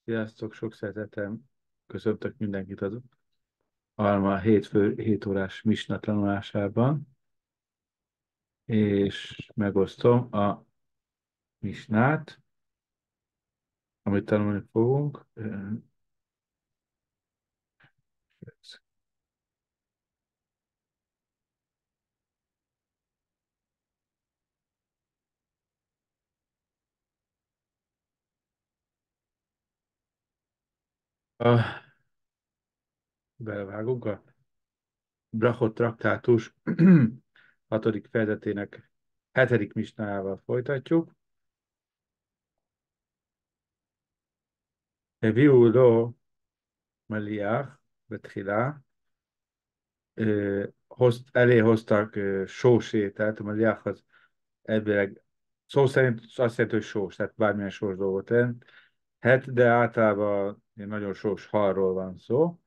Sziasztok, sok szeretettel köszöntök mindenkit az Alma hétfő 7 órás misna tanulásában, és megosztom a misnát, amit tanulni fogunk. A, Belevágunk a Brachot traktátus 6. fejezetének 7. misnájával folytatjuk. Eviu lo meliach betchila, elé hoztak sós ételt, a meliach az elvileg szó szerint azt jelenti, hogy sós, tehát bármilyen sós dolgot jelent. De általában ilyen nagyon sós halról van szó.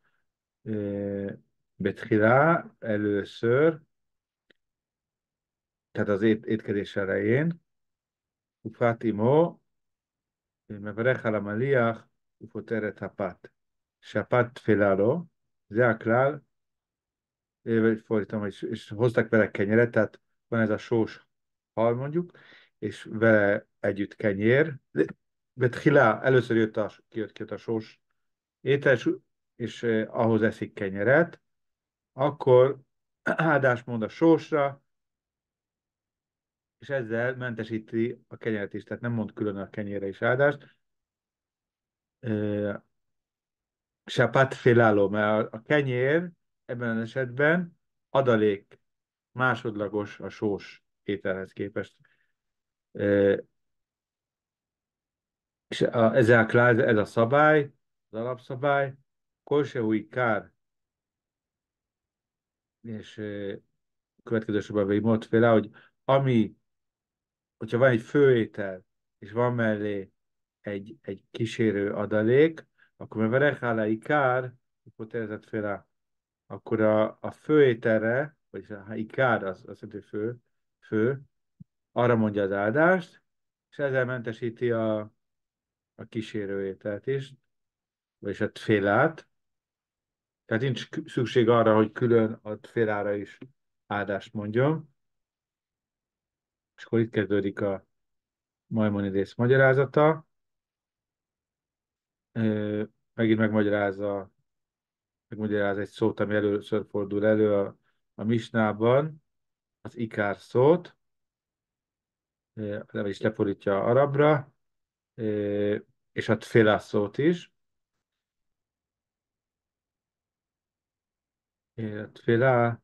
Betchilá először, tehát az étkezés elején, ופתימו, מברך על המליח ופותר את הפת. שהפת תפלה לו, זה הכלל, vagy fordítom, és hoztak vele kenyeret, tehát van ez a sós hal mondjuk, és vele együtt kenyér. Betchilá, először kijött a sós étel, és ahhoz eszik kenyeret, akkor áldást mond a sósra, és ezzel mentesíti a kenyeret is, tehát nem mond külön a kenyérre is áldást. Sapat féláló, mert a kenyér ebben az esetben adalék, másodlagos a sós ételhez képest. Ez a szabály, az alapszabály, kolseúj kár, és következő sorban még mond féle, hogy hogyha van egy főétel, és van mellé egy kísérő adalék, akkor meverechálai kár, hipotézett féle, akkor a főételre, vagy ha ikár, az azt jelenti, hogy fő, arra mondja az áldást, és ezzel mentesíti a kísérő ételt is, vagyis a tfélát. Tehát nincs szükség arra, hogy külön a tfélára is áldást mondjon. És akkor itt kezdődik a Maimonides magyarázata. Megint megmagyaráz egy szót, ami először fordul elő a Misnában, az ikár szót, vagyis lefordítja arabra, és a tféla szót is. A tféla,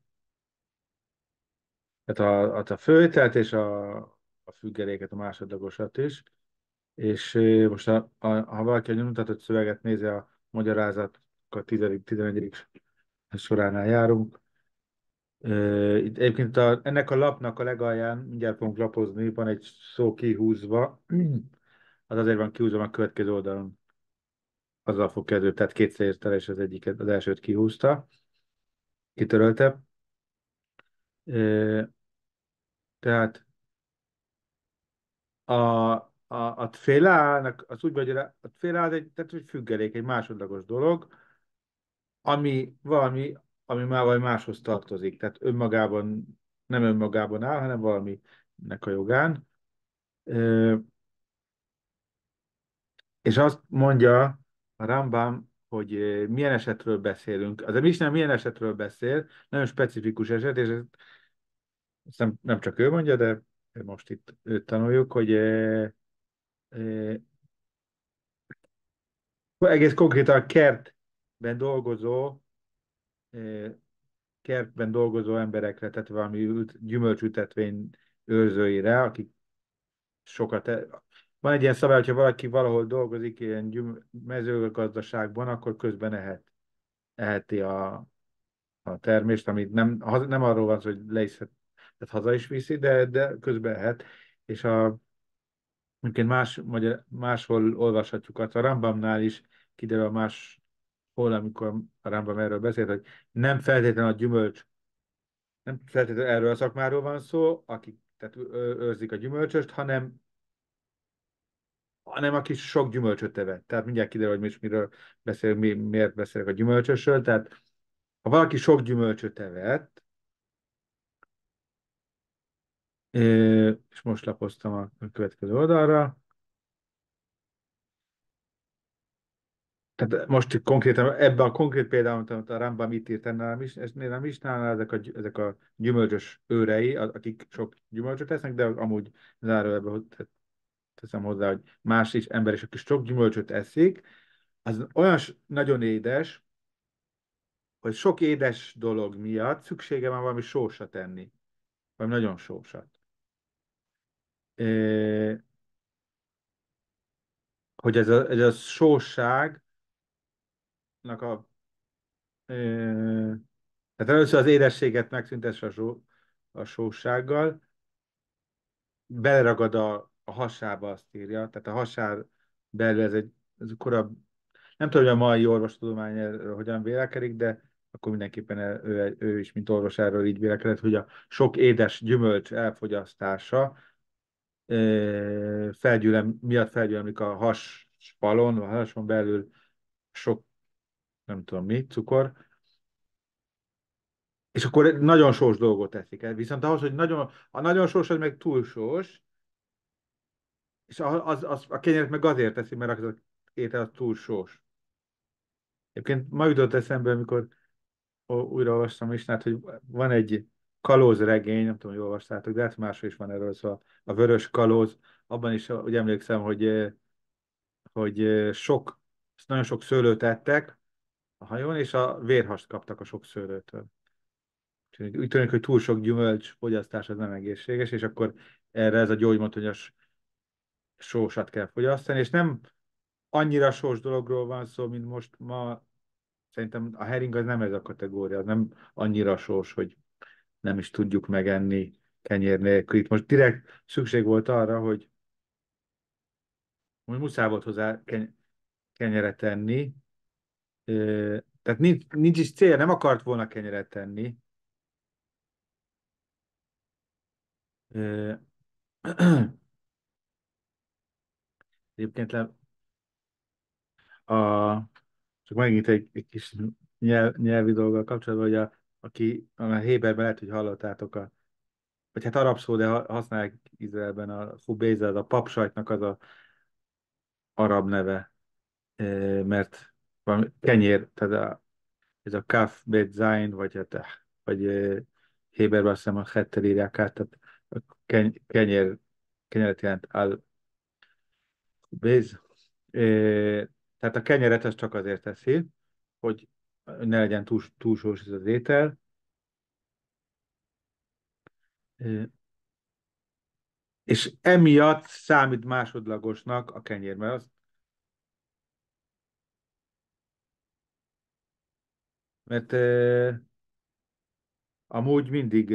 tehát a főtelt és a függeléket, a másodlagosat is. És most ha valaki a nyomtatott szöveget nézi, a magyarázat a 10.-11. soránál járunk. Itt egyébként ennek a lapnak a legalján, mindjárt fogunk lapozni, van egy szó kihúzva, az azért van kihúzva, a következő oldalon azzal fog kezdődni, tehát kétszer ért el, és az elsőt kihúzta, kitörölte. Tehát a tfélának, az úgy vagy, a tfélá az tehát egy függelék, egy másodlagos dolog, valami, ami már valami máshoz tartozik, tehát nem önmagában áll, hanem valaminek a jogán. Ö, és azt mondja a Rambam, hogy milyen esetről beszélünk. Az a Mishnah milyen esetről beszél, nagyon specifikus eset, és ezt nem csak ő mondja, de most itt őt tanuljuk, hogy e, egész konkrétan e, kertben dolgozó emberekre, tehát valami gyümölcsültetvény őrzőire, akik sokat... Van egy ilyen szabály, hogyha valaki valahol dolgozik ilyen mezőgazdaságban, akkor közben eheti a termést, amit nem arról van szó, hogy le is, tehát haza is viszi, de közben ehet. És egyébként máshol olvashatjuk azt, a Rambamnál is kiderül amikor a Rambam erről beszélt, hogy nem feltétlenül a gyümölcs, nem feltétlenül erről a szakmáról van szó, akik tehát őrzik a gyümölcsöst, hanem hanem aki sok gyümölcsöt evett. Tehát mindjárt kiderül, hogy mi is miről beszélünk, miért beszélek a gyümölcsösről. Tehát ha valaki sok gyümölcsöt evett, és most lapoztam a következő oldalra, tehát most itt konkrétan ebben a konkrét példában, amit a Rambam itt írt ennél a misnánál, ezek a gyümölcsös őrei, akik sok gyümölcsöt esznek, de amúgy zárójelben teszem hozzá, hogy más is ember is, aki sok gyümölcsöt eszik, az olyan nagyon édes, hogy sok édes dolog miatt szüksége van valami sósat enni, valami nagyon sósat. É, hogy ez a sósságnak a tehát először az édességet megszüntesse a sósággal, beleragad a hasába, azt írja, tehát a hasár belül ez korábbi, nem tudom, hogy a mai orvostudomány erről hogyan vélekedik, de akkor mindenképpen ő is, mint orvos erről így vélekedett, hogy a sok édes gyümölcs elfogyasztása miatt felgyülemlik a haspalon, a hason belül sok, nem tudom mi, cukor, és akkor nagyon sós dolgot teszik el. Viszont ahhoz, hogy a nagyon sós, az meg túl sós, és a kenyeret meg azért teszi, mert az étel az túl sós. Egyébként ma jutott eszembe, amikor újra olvastam Misnát, hogy van egy kalóz regény, nem tudom, hogy olvastátok, de hát máshol is van erről szó, a Vörös Kalóz, abban is úgy emlékszem, hogy nagyon sok szőlőt ettek a hajón, és a vérhast kaptak a sok szőlőtől. Úgyhogy úgy tűnik, hogy túl sok gyümölcs fogyasztás az nem egészséges, és akkor erre ez a gyógymód, hogy sósat kell fogyasztani, és nem annyira sós dologról van szó, mint most ma. Szerintem a hering az nem ez a kategória, az nem annyira sós, hogy nem is tudjuk megenni kenyér nélkül. Itt most direkt szükség volt arra, hogy muszáj volt hozzá kenyeret tenni. Tehát nincs is cél, nem akart volna kenyeret tenni. Ö, Egyébként a, csak megint egy kis nyelvi dolggal kapcsolatban, hogy a Héberben lehet, hogy hallottátok, vagy hát arab szó, de használják Izraelben a hubéza, az a papsajtnak az a arab neve, mert valami kenyér, tehát ez a kaf bet zain, vagy Héberben azt hiszem a hettel írják át, tehát a kenyeret jelent al hubéz. Tehát a kenyeret az csak azért teszi, hogy ne legyen túl sós ez az étel, és emiatt számít másodlagosnak a kenyér, mert mert amúgy mindig,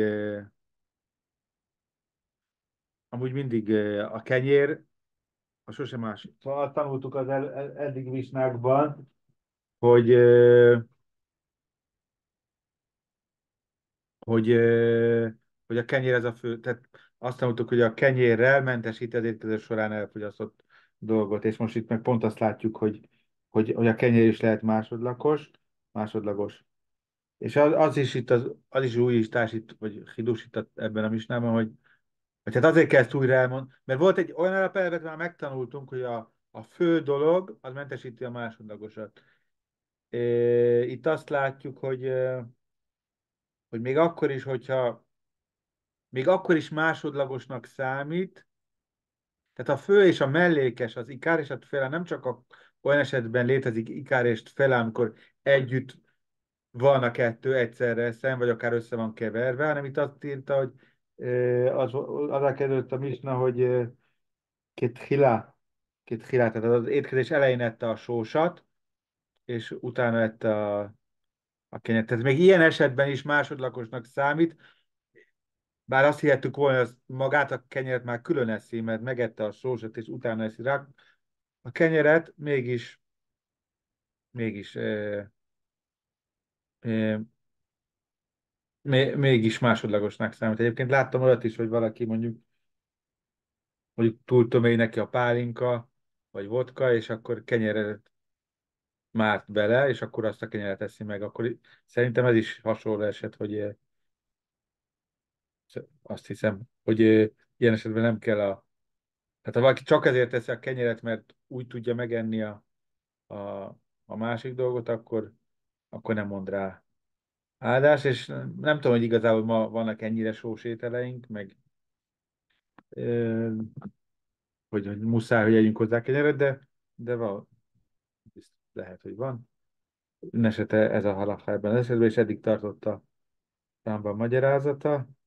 a kenyér, a sosem más. Szóval azt tanultuk az eddig misnákban, hogy, hogy, hogy a kenyér ez a fő, tehát azt tanultuk, hogy a kenyérrel mentesíti az étkezés során elfogyasztott dolgot, és most itt meg pont azt látjuk, hogy a kenyér is lehet másodlagos. És az is itt az is újítás itt, vagy hidús itt ebben a misnában, hogy hát azért kell ezt újra elmondani, mert volt egy olyan alapelvet, már megtanultunk, hogy a fő dolog, az mentesíti a másodlagosat. Itt azt látjuk, hogy még akkor is másodlagosnak számít, tehát a fő és a mellékes, az ikár és a tfela nem csak olyan esetben létezik ikár és tfela, amikor együtt van a kettő egyszerre szem, vagy akár össze van keverve, hanem itt azt írta, hogy az kezdődött a misna, hogy két hilá, tehát az étkezés elején ette a sósat, és utána ette a kenyeret. Tehát még ilyen esetben is másodlagosnak számít, bár azt hihettük volna, hogy magát a kenyeret már külön eszi, mert megette a sósat, és utána eszi rá. A kenyeret mégis, e, mégis másodlagosnak számít. Egyébként láttam olyat is, hogy valaki mondjuk túl tömény neki a pálinka, vagy vodka, és akkor kenyeret márt bele, és akkor azt a kenyeret teszi meg. Akkor szerintem ez is hasonló eset, hogy azt hiszem, hogy ilyen esetben nem kell tehát ha valaki csak ezért teszi a kenyeret, mert úgy tudja megenni a, a másik dolgot, akkor nem mond rá áldás, és nem tudom, hogy igazából ma vannak ennyire sós ételeink, meg ö, hogy muszáj, hogy együnk hozzá kenyeret, de lehet, hogy van. Mindenesetre ez a halaká ebben az esetben, és eddig tartott a számban magyarázata.